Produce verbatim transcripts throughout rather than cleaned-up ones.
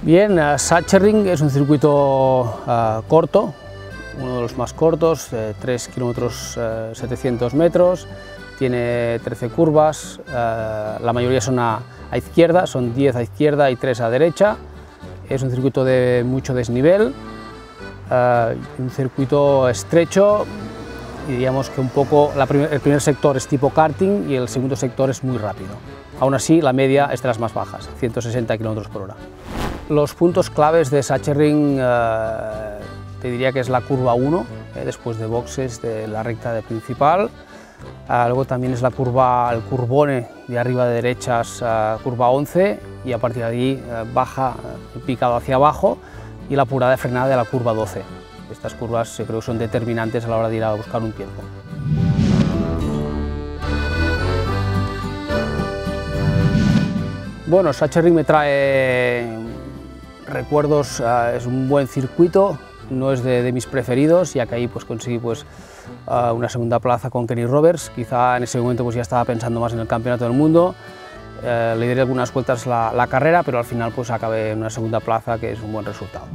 Bien, uh, Sachsenring es un circuito uh, corto, uno de los más cortos, eh, tres kilómetros setecientos metros, tiene trece curvas, uh, la mayoría son a, a izquierda, son diez a izquierda y tres a derecha. Es un circuito de mucho desnivel, uh, un circuito estrecho, y diríamos que un poco la primer, el primer sector es tipo karting y el segundo sector es muy rápido. Aún así, la media es de las más bajas, ciento sesenta kilómetros por hora. Los puntos claves de Sachsenring, eh, te diría que es la curva uno, eh, después de boxes de la recta de principal. Eh, luego también es la curva, el curbone de arriba de derechas, eh, curva once, y a partir de ahí eh, baja eh, picado hacia abajo, y la apurada de frenada de la curva doce. Estas curvas yo creo que son determinantes a la hora de ir a buscar un tiempo. Bueno, Sachsenring me trae recuerdos, uh, es un buen circuito, no es de, de mis preferidos, ya que ahí pues, conseguí pues, uh, una segunda plaza con Kenny Roberts. Quizá en ese momento pues, ya estaba pensando más en el campeonato del mundo, uh, le di algunas vueltas la, la carrera, pero al final pues, acabé en una segunda plaza, que es un buen resultado.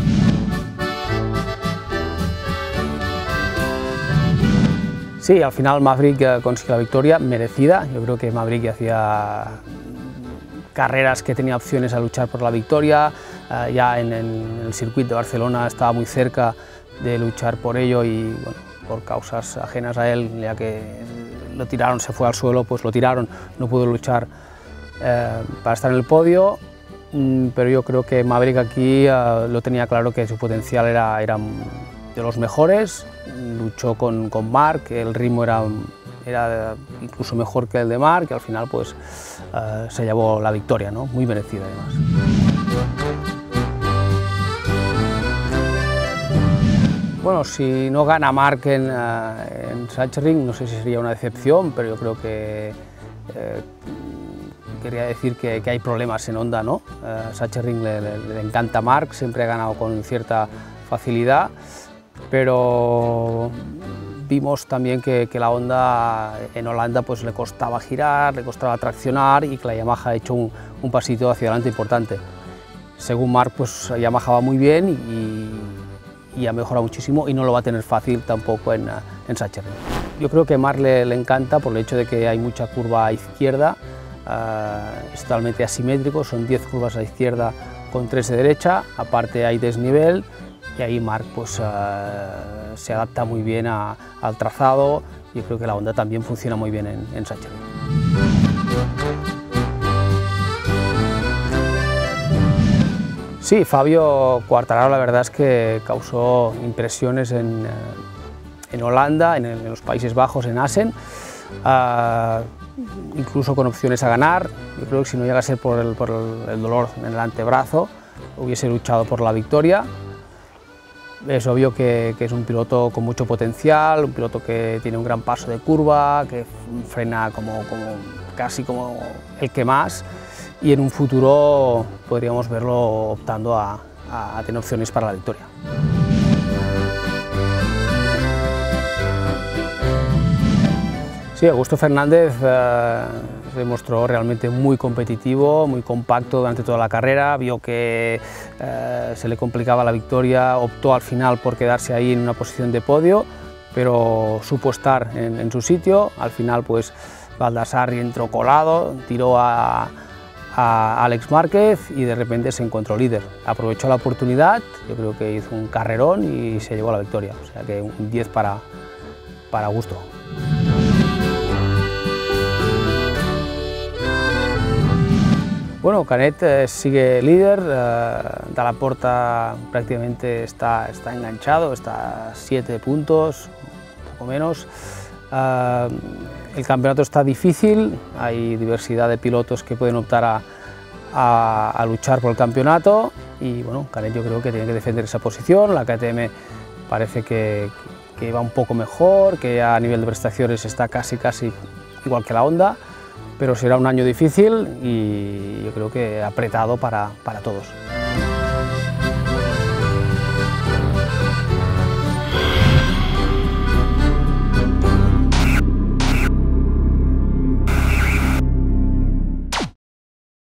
Sí, al final Maverick uh, consiguió la victoria, merecida. Yo creo que Maverick hacía carreras que tenía opciones a luchar por la victoria, uh, ya en, en el circuito de Barcelona estaba muy cerca de luchar por ello y bueno, por causas ajenas a él, ya que lo tiraron, se fue al suelo, pues lo tiraron, no pudo luchar uh, para estar en el podio, mm, pero yo creo que Maverick aquí uh, lo tenía claro que su potencial era, era de los mejores, luchó con, con Marc, el ritmo era, era incluso mejor que el de Marc, y al final pues uh, se llevó la victoria, ¿no? Muy merecida además. Bueno, si no gana Marc en, uh, en Sachsenring, no sé si sería una decepción, pero yo creo que eh, quería decir que, que hay problemas en Honda, ¿no? Uh, Sachsenring le, le, le encanta Marc, siempre ha ganado con cierta facilidad, pero vimos también que, que la Honda en Holanda pues, le costaba girar, le costaba traccionar, y que la Yamaha ha hecho un, un pasito hacia adelante importante. Según Marc, pues Yamaha va muy bien y, y ha mejorado muchísimo, y no lo va a tener fácil tampoco en, en Sachsenring. Yo creo que a Marc le, le encanta por el hecho de que hay mucha curva a izquierda, uh, es totalmente asimétrico, son diez curvas a izquierda con tres de derecha, aparte hay desnivel, y ahí Marc pues, uh, se adapta muy bien a, al trazado. Yo creo que la Honda también funciona muy bien en, en Sachsenring. Sí, Fabio Quartararo la verdad es que causó impresiones en, en Holanda, en, en los Países Bajos, en Assen, uh, incluso con opciones a ganar. Yo creo que si no llega a ser por el, por el, el dolor en el antebrazo, hubiese luchado por la victoria. Es obvio que, que es un piloto con mucho potencial, un piloto que tiene un gran paso de curva, que frena como, como, casi como el que más, y en un futuro podríamos verlo optando a, a, a tener opciones para la victoria. Sí, Augusto Fernández eh, se demostró realmente muy competitivo, muy compacto durante toda la carrera, vio que eh, se le complicaba la victoria, optó al final por quedarse ahí en una posición de podio, pero supo estar en, en su sitio. Al final pues Baldassarri entró colado, tiró a, a Alex Márquez y de repente se encontró líder. Aprovechó la oportunidad, yo creo que hizo un carrerón y se llevó la victoria, o sea que un diez para, para Augusto. Bueno, Canet eh, sigue líder, eh, Dalla-Porta prácticamente está, está enganchado, está a siete puntos, un poco menos. Eh, el campeonato está difícil, hay diversidad de pilotos que pueden optar a, a, a luchar por el campeonato, y bueno, Canet yo creo que tiene que defender esa posición. La K T M parece que, que va un poco mejor, que a nivel de prestaciones está casi, casi igual que la Honda, pero será un año difícil y yo creo que apretado para, para todos.